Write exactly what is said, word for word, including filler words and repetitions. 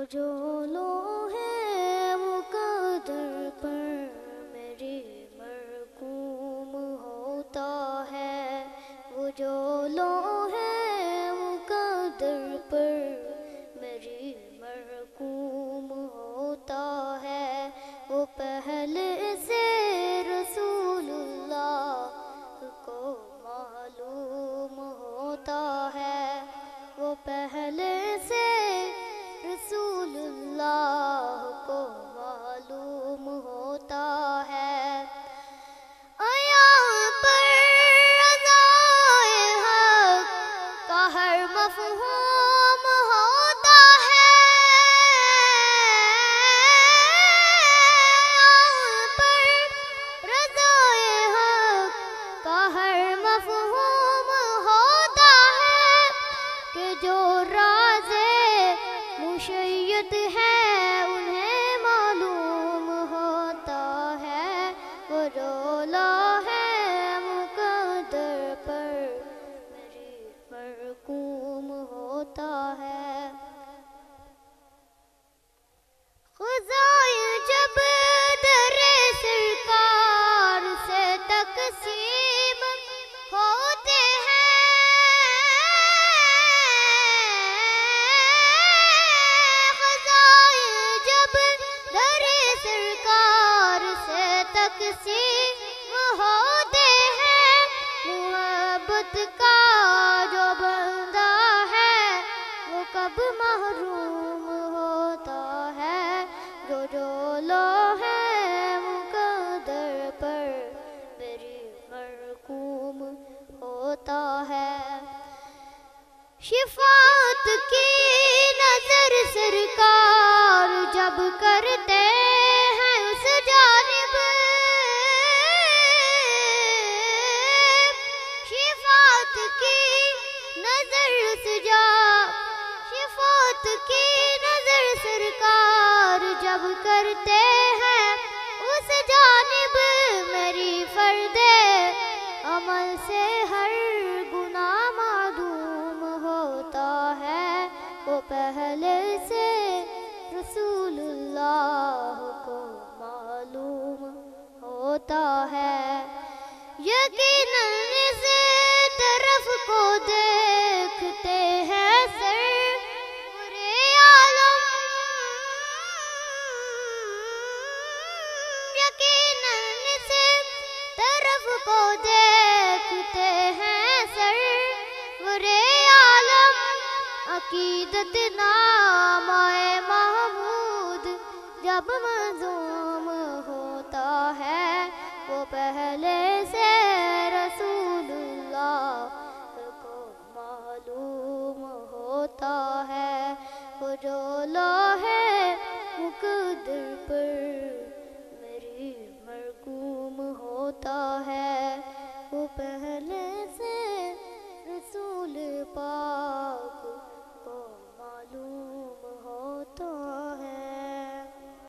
جو لوحے مقدر پر میری مرقوم ہوتا ہے، وہ جو لوحے مقدر پر میری مرقوم ہوتا ہے، وہ پہلے سے رسول اللہ کو معلوم ہوتا ہے، وہ پہلے سے رسول اللہ کو معلوم ہوتا ہے۔ یہاں پر رضائے حق کا ہر مفہوم ہوتا ہے، یہاں پر رضائے حق کا ہر مفہوم ہوتا ہے، کہ جو راز مشیت ہے انہیں معلوم ہوتا ہے، وہ جو لوحے مقدر پر میری مرقوم ہوتا ہے۔ خزائن جب در سرکار سے تقسیم ہوتے ہیں، خزائن جب در سرکار سے تقسیم ہوتے ہیں، محبت کا جو بندہ ہے وہ کب محروم ہوتا ہے، جو جو لوحے مقدر پر میری مرقوم ہوتا ہے۔ شفاعت کی نظر سرکار جب کرتے ہیں اس جانب، شفاعت کی نظر اس جا شفاعت کی نظر سرکار جب کرتے ہیں اس جانب، میری فرد عمل سے ہر گناہ معدوم ہوتا ہے، وہ پہلے سے رسول اللہ کو معلوم ہوتا ہے۔ یقیناً اس طرف کو دیکھتے ہیں سرور عالم، یقیناً اس طرف کو دیکھتے ہیں سرور عالم، عقیدت نامہ محمود جب منظوم ہوتا ہے، وہ پہلے سے رسول اللہ کو معلوم ہوتا ہے، وہ جو لوحے مقدر پر میری مرقوم ہوتا ہے، وہ پہلے سے رسول پاک